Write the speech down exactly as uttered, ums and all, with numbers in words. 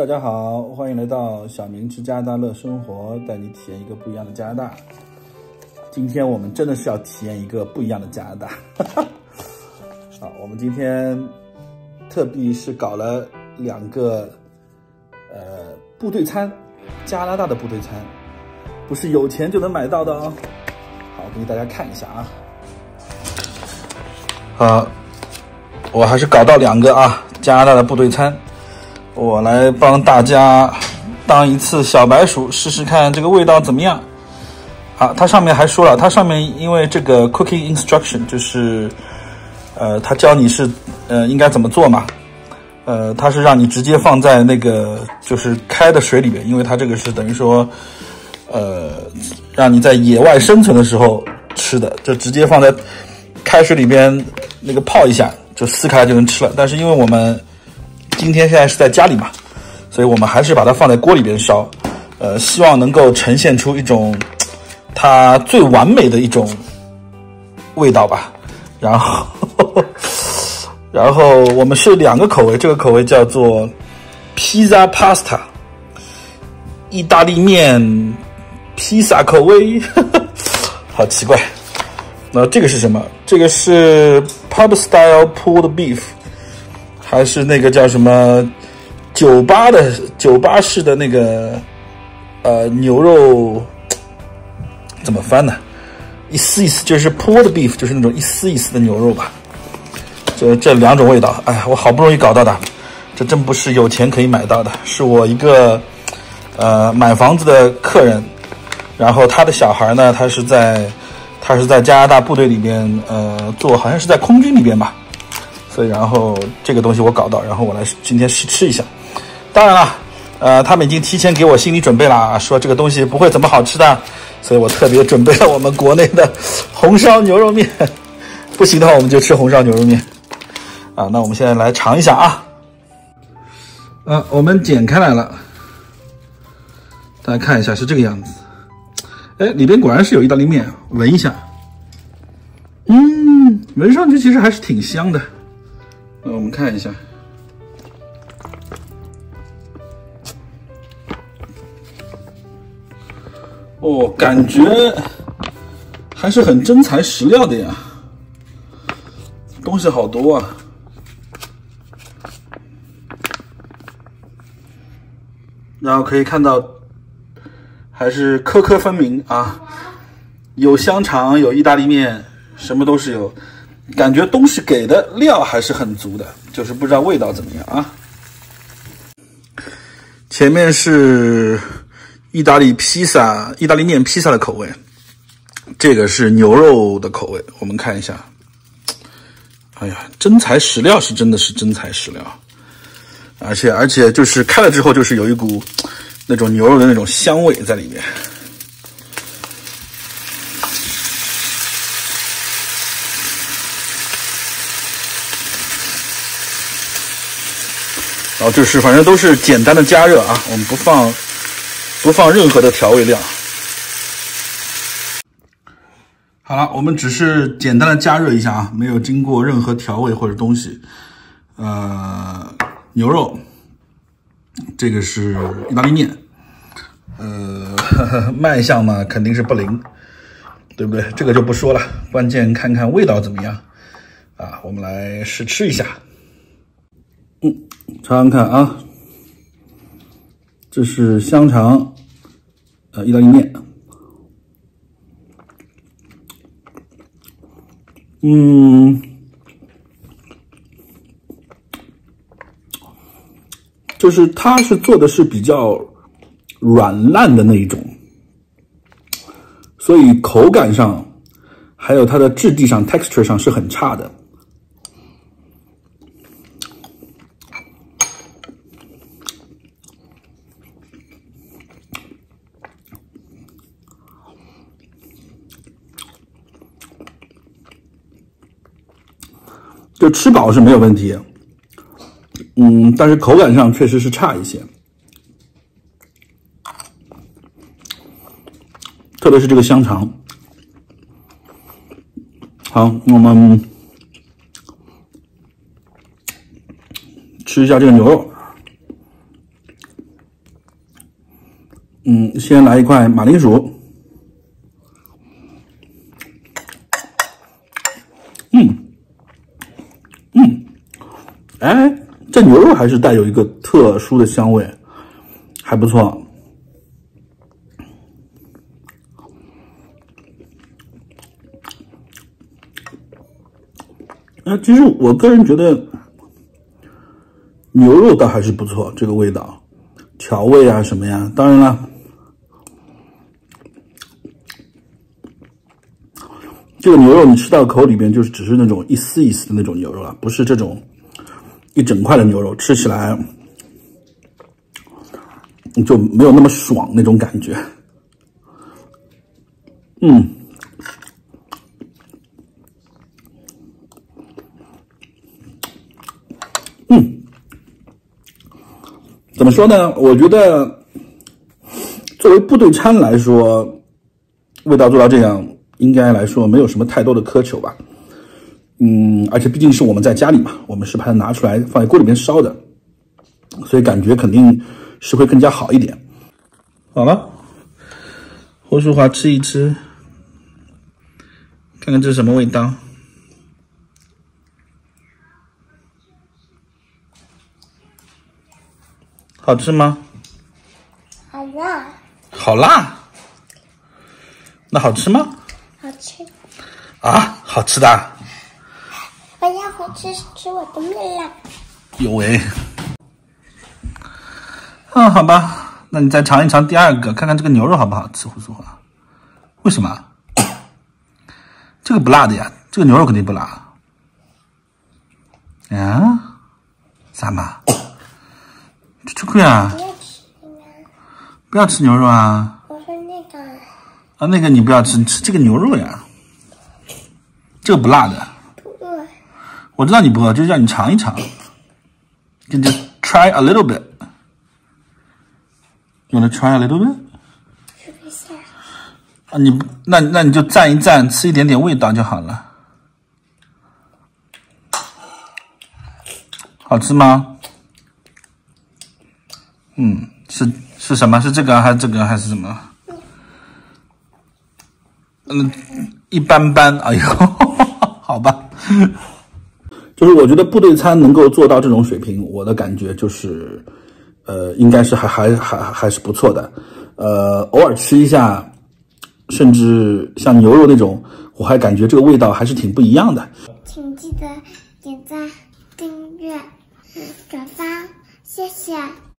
大家好，欢迎来到小明吃加拿大乐生活，带你体验一个不一样的加拿大。今天我们真的是要体验一个不一样的加拿大。好，我们今天特地是搞了两个呃部队餐，加拿大的部队餐，不是有钱就能买到的哦。好，我给大家看一下啊。好，我还是搞到两个啊，加拿大的部队餐。我来帮大家当一次小白鼠，试试看这个味道怎么样。啊，它上面还说了，它上面因为这个 cooking instruction 就是，呃，它教你是呃应该怎么做嘛，呃，它是让你直接放在那个就是开的水里面，因为它这个是等于说，呃，让你在野外生存的时候吃的，就直接放在开水里边那个泡一下，就撕开就能吃了。但是因为我们今天现在是在家里嘛，所以我们还是把它放在锅里边烧，呃，希望能够呈现出一种它最完美的一种味道吧。然后，然后我们是两个口味，这个口味叫做 Pizza Pasta， 意大利面披萨口味，好奇怪。那这个是什么？这个是 Pub Style Pulled Beef。还是那个叫什么酒吧的酒吧式的那个呃牛肉怎么翻呢？一丝一丝就是 pulled beef， 就是那种一丝一丝的牛肉吧。这这两种味道，哎，我好不容易搞到的，这真不是有钱可以买到的，是我一个呃买房子的客人，然后他的小孩呢，他是在他是在加拿大部队里边呃做，好像是在空军里边吧。所以，然后这个东西我搞到，然后我来今天试吃一下。当然了，呃，他们已经提前给我心理准备了，说这个东西不会怎么好吃的，所以我特别准备了我们国内的红烧牛肉面。不行的话，我们就吃红烧牛肉面。啊，那我们现在来尝一下啊。啊，我们剪开来了，大家看一下是这个样子。哎，里边果然是有意大利面，闻一下。嗯，闻上去其实还是挺香的。那我们看一下，哦，感觉还是很真材实料的呀，东西好多啊。然后可以看到，还是颗颗分明啊，有香肠，有意大利面，什么都是有。感觉东西给的料还是很足的，就是不知道味道怎么样啊。前面是意大利披萨、意大利面披萨的口味，这个是牛肉的口味，我们看一下。哎呀，真材实料是真的是真材实料，而且而且就是开了之后就是有一股那种牛肉的那种香味在里面。然后就是反正都是简单的加热啊，我们不放不放任何的调味料。好了，我们只是简单的加热一下啊，没有经过任何调味或者东西。呃，牛肉，这个是意大利面，呃，呵呵卖相嘛肯定是不灵，对不对？这个就不说了，关键看看味道怎么样啊。我们来试吃一下。嗯，尝尝看啊，这是香肠，呃，意大利面。嗯，就是它是做的是比较软烂的那一种，所以口感上还有它的质地上 texture 上是很差的。就吃饱是没有问题，嗯，但是口感上确实是差一些，特别是这个香肠。好，我们吃一下这个牛肉。 嗯，先来一块马铃薯。嗯，嗯，哎，这牛肉还是带有一个特殊的香味，还不错。那其实我个人觉得牛肉倒还是不错，这个味道、调味啊什么呀。当然了，这个牛肉你吃到口里边就是只是那种一丝一丝的那种牛肉了，不是这种一整块的牛肉，吃起来你就没有那么爽那种感觉。嗯。嗯，怎么说呢？我觉得作为部队餐来说，味道做到这样，应该来说没有什么太多的苛求吧。嗯，而且毕竟是我们在家里嘛，我们是把它拿出来放在锅里面烧的，所以感觉肯定是会更加好一点。好了，胡淑华吃一吃，看看这是什么味道。好吃吗？ 好辣。 好辣？那好吃吗？ 好吃。 啊，好吃的。 我要回去吃我的面了。 有喂。嗯，好吧，那你再尝一尝第二个，看看这个牛肉好不好吃，胡淑华。为什么？这个不辣的呀，这个牛肉肯定不辣。啊？啥嘛？吃亏啊！ 不要吃那个。 不要吃牛肉啊！ 我说那个。 啊，那个你不要吃，你吃这个牛肉呀。这个不辣的。 不饿。 我知道你不饿，就是让你尝一尝。就 just try a little bit. You wanna try a little bit? 试一下。 啊，你那那你就蘸一蘸，吃一点点味道就好了。好吃吗？嗯，是是什么？是这个还是这个还是什么？嗯，一般般。哎呦，好吧。就是我觉得部队餐能够做到这种水平，我的感觉就是，呃，应该是还还还还是不错的。呃，偶尔吃一下，甚至像牛肉那种，我还感觉这个味道还是挺不一样的。 请记得点赞、订阅、转发，谢谢。